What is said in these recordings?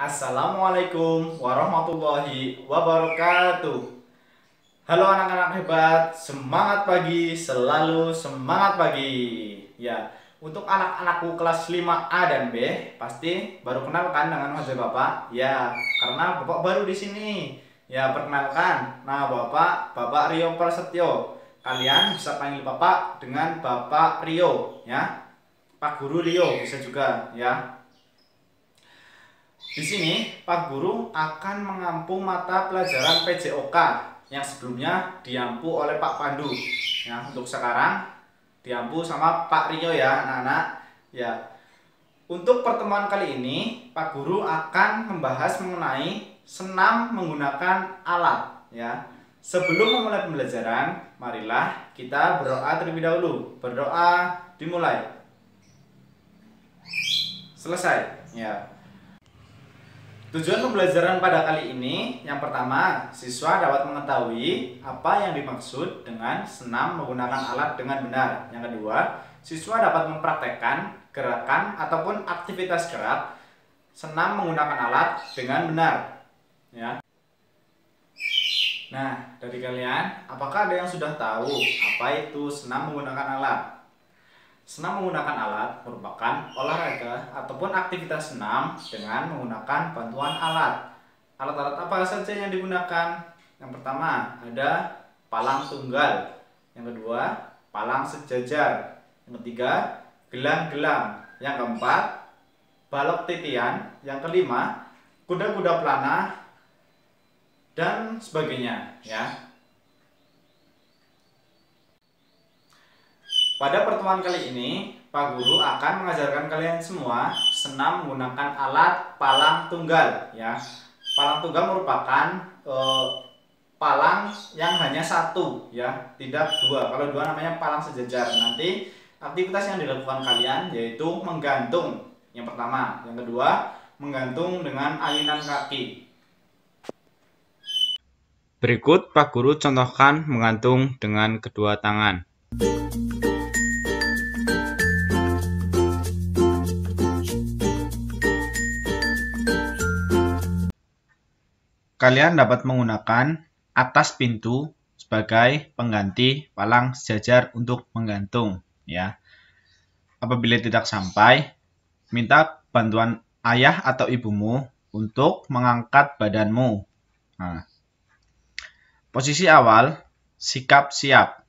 Assalamualaikum warahmatullahi wabarakatuh. Halo anak-anak hebat, semangat pagi, selalu semangat pagi. Ya, untuk anak-anakku kelas 5A dan B, pasti baru kenal kan dengan wajah Bapak? Ya, karena Bapak baru di sini. Ya, perkenalkan, nama Bapak Rio Prasetyo. Kalian bisa panggil Bapak dengan Bapak Rio, ya. Pak Guru Rio bisa juga, ya. Di sini, Pak Guru akan mengampu mata pelajaran PJOK yang sebelumnya diampu oleh Pak Pandu. Ya, untuk sekarang diampu sama Pak Rio ya, anak-anak. Ya, untuk pertemuan kali ini, Pak Guru akan membahas mengenai senam menggunakan alat. Ya, sebelum memulai pembelajaran, marilah kita berdoa terlebih dahulu. Berdoa dimulai. Selesai. Ya. Tujuan pembelajaran pada kali ini, yang pertama, siswa dapat mengetahui apa yang dimaksud dengan senam menggunakan alat dengan benar. Yang kedua, siswa dapat mempraktekkan gerakan ataupun aktivitas gerak senam menggunakan alat dengan benar. Ya. Nah, dari kalian, apakah ada yang sudah tahu apa itu senam menggunakan alat? Senam menggunakan alat merupakan olahraga ataupun aktivitas senam dengan menggunakan bantuan alat. Alat-alat apa saja yang digunakan? Yang pertama ada palang tunggal. Yang kedua, palang sejajar. Yang ketiga, gelang-gelang. Yang keempat, balok titian. Yang kelima, kuda-kuda pelana dan sebagainya, ya. Pada pertemuan kali ini, Pak Guru akan mengajarkan kalian semua senam menggunakan alat palang tunggal. Ya, palang tunggal merupakan palang yang hanya satu, ya, tidak dua. Kalau dua namanya palang sejajar. Nanti aktivitas yang dilakukan kalian yaitu menggantung. Yang pertama, yang kedua, menggantung dengan ayunan kaki. Berikut Pak Guru contohkan menggantung dengan kedua tangan. Kalian dapat menggunakan atas pintu sebagai pengganti palang sejajar untuk menggantung, ya. Apabila tidak sampai, minta bantuan ayah atau ibumu untuk mengangkat badanmu. Nah, posisi awal, sikap siap.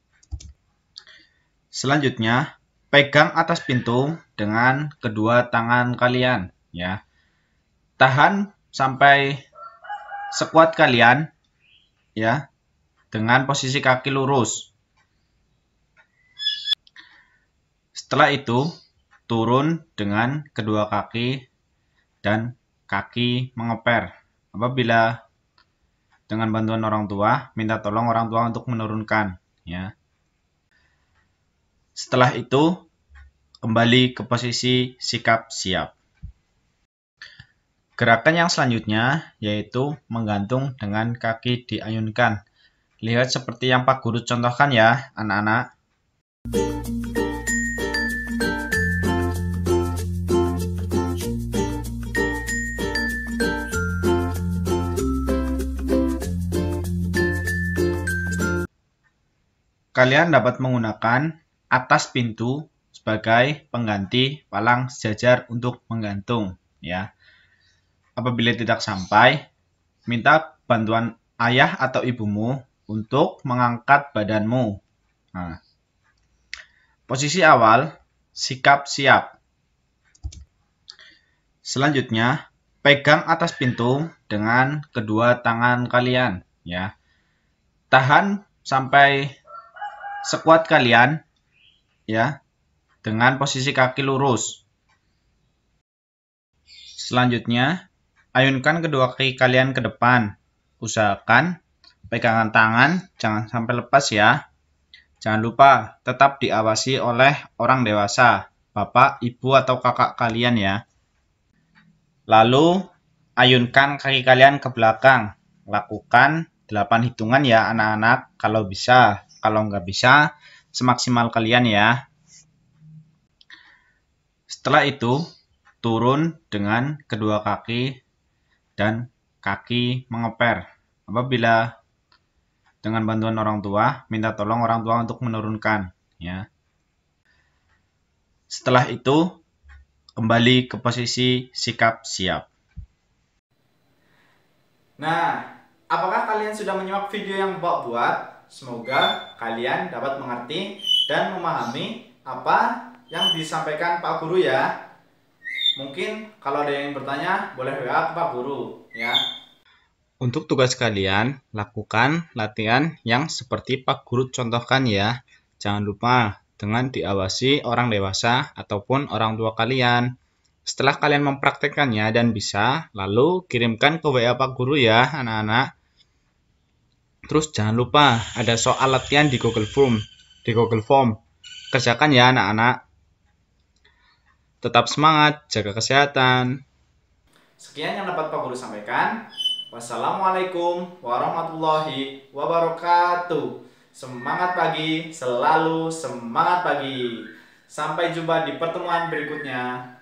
Selanjutnya, pegang atas pintu dengan kedua tangan kalian, ya. Tahan sampai sekuat kalian, ya, dengan posisi kaki lurus. Setelah itu, turun dengan kedua kaki dan kaki mengeper. Apabila dengan bantuan orang tua, minta tolong orang tua untuk menurunkan, ya. Setelah itu, kembali ke posisi sikap siap. Gerakan yang selanjutnya yaitu menggantung dengan kaki diayunkan. Lihat seperti yang Pak Guru contohkan ya, anak-anak. Kalian dapat menggunakan atas pintu sebagai pengganti palang sejajar untuk menggantung, ya. Apabila tidak sampai, minta bantuan ayah atau ibumu untuk mengangkat badanmu. Nah, posisi awal, sikap siap. Selanjutnya, pegang atas pintu dengan kedua tangan kalian, ya. Tahan sampai sekuat kalian, ya, dengan posisi kaki lurus. Selanjutnya, ayunkan kedua kaki kalian ke depan. Usahakan pegangan tangan jangan sampai lepas ya. Jangan lupa tetap diawasi oleh orang dewasa, bapak, ibu, atau kakak kalian ya. Lalu, ayunkan kaki kalian ke belakang. Lakukan 8 hitungan ya anak-anak kalau bisa. Kalau nggak bisa, semaksimal kalian ya. Setelah itu, turun dengan kedua kaki dan kaki mengeper. Apabila dengan bantuan orang tua, minta tolong orang tua untuk menurunkan, ya. Setelah itu, kembali ke posisi sikap siap. Nah, apakah kalian sudah menyimak video yang Bapak buat? Semoga kalian dapat mengerti dan memahami apa yang disampaikan Pak Guru ya. Mungkin kalau ada yang bertanya, boleh WA ke Pak Guru ya. Untuk tugas kalian, lakukan latihan yang seperti Pak Guru contohkan ya. Jangan lupa dengan diawasi orang dewasa ataupun orang tua kalian. Setelah kalian mempraktekannya dan bisa, lalu kirimkan ke WA Pak Guru ya anak-anak. Terus jangan lupa ada soal latihan di Google Form. Kerjakan ya anak-anak. Tetap semangat, jaga kesehatan. Sekian yang dapat Pak Guru sampaikan. Wassalamualaikum warahmatullahi wabarakatuh. Semangat pagi, selalu semangat pagi. Sampai jumpa di pertemuan berikutnya.